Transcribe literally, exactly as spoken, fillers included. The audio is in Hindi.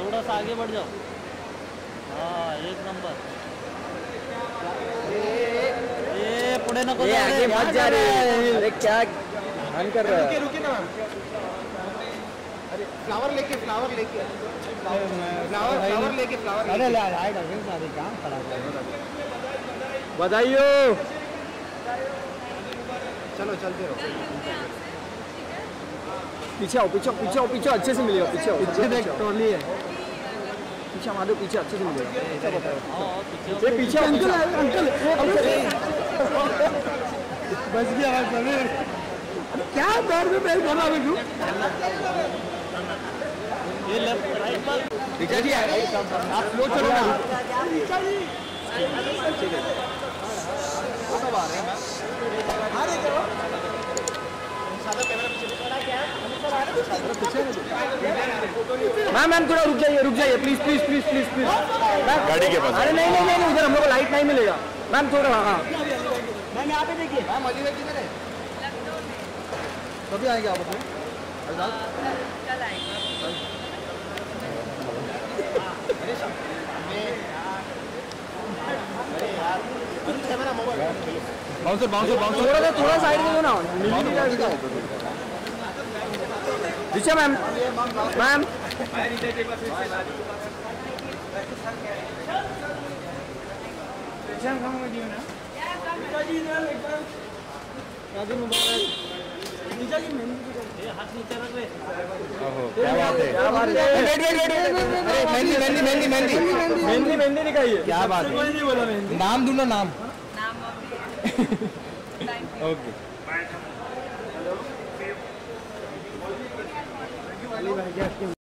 थोड़ा सा आगे बढ़ जाओ। हाँ एक नंबर। ये पुणे नको ये आगे मत जा रहे। अरे क्या ध्यान कर रहा है? रुकिए रुकिए ना मैम। अरे फ्लावर लेके फ्लावर लेके फ्लावर फ्लावर लेके फ्लावर। अरे ले आएगा फिर सारे काम खड़ा कर। बधाइयो। चलो चलते रहो। पीछे आओ पीछे पीछे आओ पीछे अच्छे से मिलेगा। पीछे आओ पीछे देख ट्रॉली है। पीछे हमारे पीछे अच्छे से मिलेगा। ये पीछे अंकल अंकल बच गया समीर। क्या दौड़ में मैं बोला मैं तू। ये लेफ्ट राइट पर रिचा जी आप लो चलो ना। फोटो आ रहे हैं मैम। आ रहे क्या? मैम मैम थोड़ा रुक जाइए रुक जाइए please please please please please. गाड़ी के पास। अरे नहीं नहीं नहीं उधर हम लोग को लाइट नहीं मिलेगा मैम थोड़ा। हाँ मैम यहाँ पे देखिए। मैम अली भाई किधर है? कभी आएंगे आप उसमें? कल आएंगे। बाउंसर बाउंसर बाउंसर थोड़ा सा थोड़ा साइड में दो ना। रिचा मैम मैम हाथ नीचे रख ले। क्या बात है? क्या बात है? मेहंदी मेहंदी मेहंदी मेहंदी मेहंदी मेहंदी दिखाइए। क्या बात है? नाम दूंगा नाम। नाम ओके। अली भाई क्या